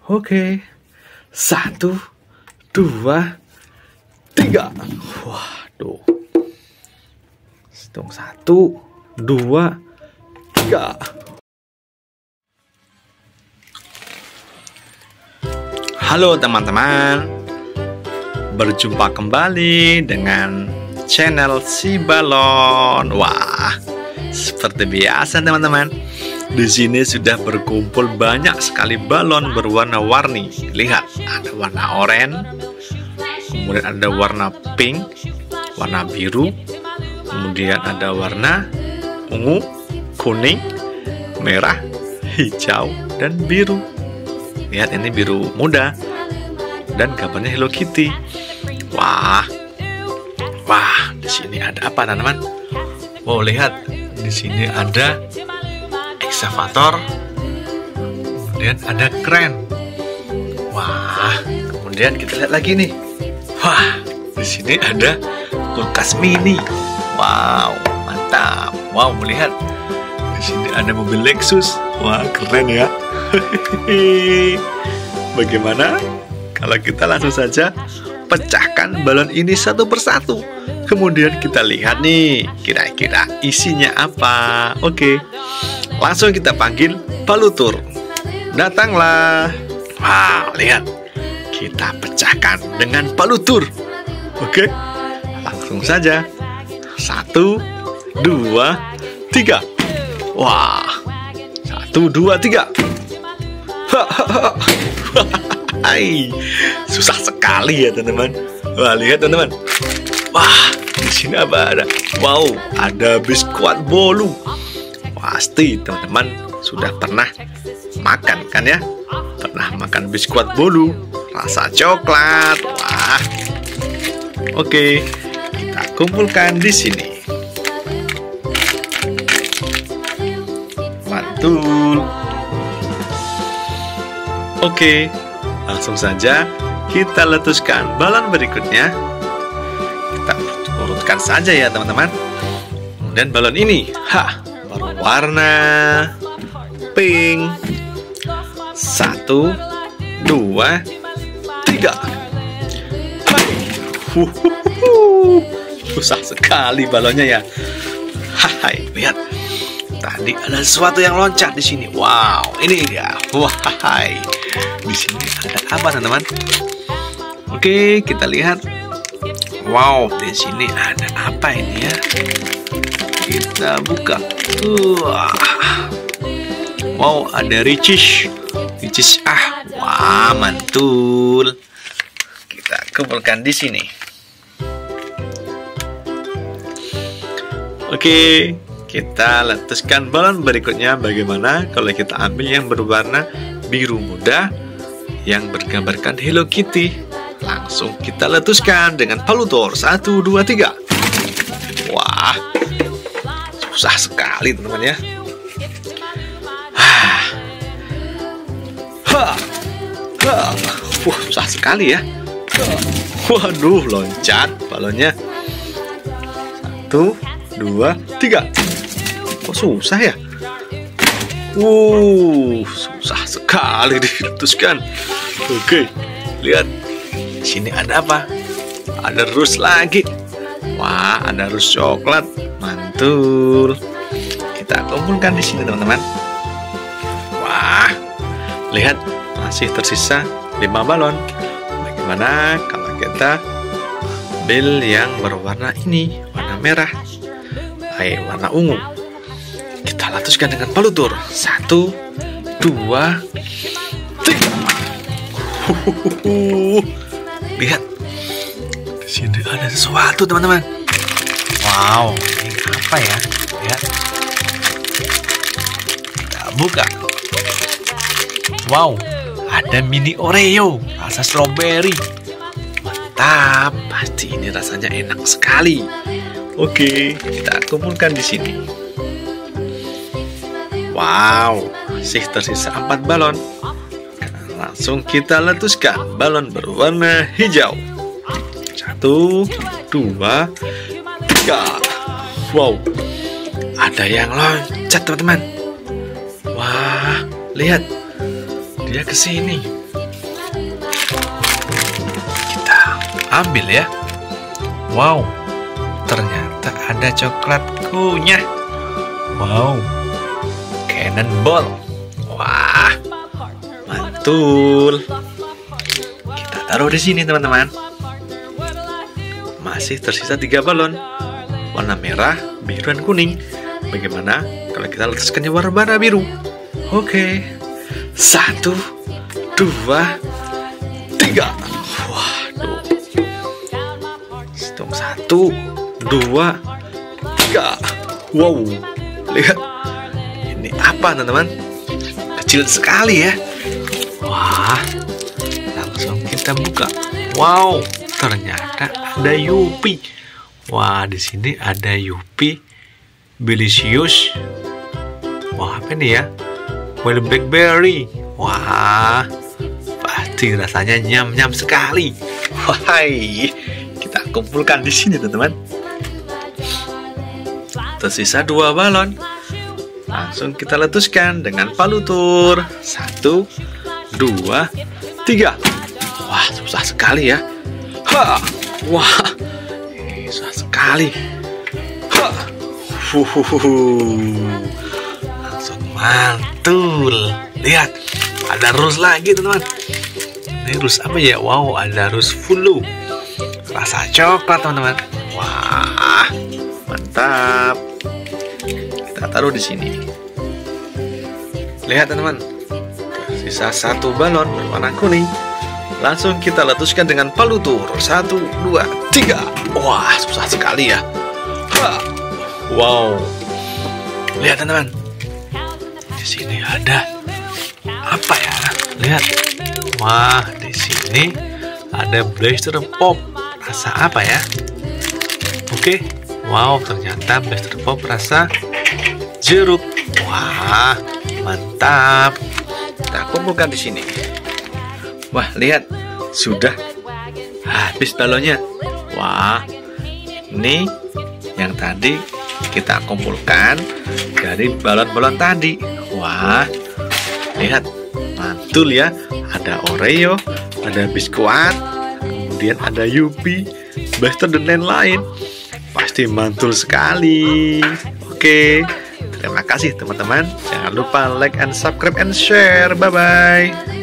Oke. 1, 2, 3. Waduh. Hitung 1, 2, 3. Halo teman-teman. Berjumpa kembali dengan channel Si Balon. Wah, seperti biasa teman-teman. Di sini sudah berkumpul banyak sekali balon berwarna-warni. Lihat, ada warna oranye, kemudian ada warna pink, warna biru, kemudian ada warna ungu, kuning, merah, hijau, dan biru. Lihat, ini biru muda dan gambarnya Hello Kitty. Wah, di sini ada apa teman-teman? Wow, lihat, di sini ada ekskavator, kemudian ada kren. Wah, kemudian kita lihat lagi nih. Wah, di sini ada kulkas mini. Wow, mantap. Wow, melihat di sini ada mobil Lexus. Wah, keren ya. Bagaimana kalau kita langsung saja pecahkan balon ini satu persatu? Kemudian kita lihat nih, kira-kira isinya apa. Oke, langsung kita panggil Palutur. Datanglah. Wow, lihat, kita pecahkan dengan Palutur. Oke, langsung saja. 1, 2, 3. Wah, 1, 2, 3. Hai, susah sekali ya teman-teman. Wah, lihat teman-teman. Wah, di sini apa ada? Wow, ada biskuit bolu. Pasti teman-teman sudah pernah makan kan ya? Pernah makan biskuit bolu rasa coklat. Wah, oke, kita kumpulkan di sini. Mantul. Oke, langsung saja kita letuskan balon berikutnya. Kita urutkan saja ya teman-teman. Dan balon ini, berwarna pink. 1, 2, 3. Susah sekali balonnya ya. Hai, lihat. Tadi ada sesuatu yang loncat di sini. Wow, ini dia. Wah, di sini ada apa teman-teman? Oke, kita lihat. Wow, di sini ada apa ini ya? Kita buka. Wow, ada ricis. Wah, mantul. Kita kumpulkan di sini. Oke, kita letuskan balon berikutnya. Bagaimana kalau kita ambil yang berwarna biru muda yang bergambarkan Hello Kitty? Langsung kita letuskan dengan Palutur. 1, 2, 3. Wah, susah sekali teman-teman ya. Wah, susah sekali ya. Waduh, loncat balonnya. 1, 2, 3. Kok susah ya? Susah sekali diletuskan. Oke, lihat. Di sini ada apa? Ada rus lagi. Wah, ada rus coklat. Mantul. Kita kumpulkan di sini teman-teman. Wah, lihat, masih tersisa 5 balon. Bagaimana kalau kita ambil yang berwarna ini, warna merah, warna ungu? Kita letuskan dengan Palutur. 1, 2, 3. Lihat, di sini ada sesuatu teman-teman. Wow, ini apa ya? Lihat, kita buka. Wow, ada mini Oreo rasa strawberry. Mantap, pasti ini rasanya enak sekali. Oke, kita kumpulkan di sini. Wow, masih tersisa 4 balon. Langsung kita letuskan balon berwarna hijau. 1, 2, 3. Wow, ada yang loncat teman-teman. Wah, lihat, dia ke sini. ambil ya. Wow, ternyata ada coklat kunyah. Wow, cannonball. Wah, mantul. Kita taruh di sini teman-teman. Masih tersisa 3 balon, warna merah, biru, dan kuning. Bagaimana kalau kita letakkannya warna biru? Oke, 1, 2, 3. Waduh. Hitung 1, 2, 3. Wow, lihat. Ini apa teman-teman? Kecil sekali ya. Wah, langsung kita buka. Wow, ternyata ada Yupi. Wah, di sini ada Yupi Delicious. Wah, apa ini ya? Wild Blackberry. Wah, pasti rasanya nyam-nyam sekali. Wahai, kita kumpulkan di sini teman-teman. Tersisa 2 balon. Langsung kita letuskan dengan palutur. 1, 2, 3. Wah, susah sekali ya. Ha, wah, ini susah sekali. Ha, langsung mantul. Lihat, ada rus lagi teman-teman. Ini rus apa ya? Wow, ada rus fulu. Rasa coklat teman-teman. Wah, mantap. Kita taruh di sini. Lihat teman-teman, sisa 1 balon berwarna kuning. Langsung kita letuskan dengan palutur. 1, 2, 3. Wah, susah sekali ya. Wow, lihat teman-teman. Di sini ada apa ya? Lihat. Wah, di sini ada Blaster Pop. Rasa apa ya? Oke. Wow, ternyata Blaster Pop rasa jeruk. Wah, mantap. Kita kumpulkan di sini. Wah, lihat, sudah habis balonnya. Wah, ini yang tadi kita kumpulkan dari balon-balon tadi. Wah, lihat, mantul ya. Ada Oreo, ada biskuit, kemudian ada Yupi, Blaster, dan lain-lain. Pasti mantul sekali. Oke, terima kasih teman-teman. Jangan lupa like and subscribe and share. Bye-bye.